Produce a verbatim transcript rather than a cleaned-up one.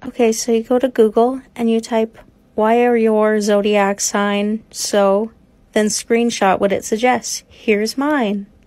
Okay, so you go to Google and you type, why are your zodiac sign so? Then screenshot what it suggests. Here's mine.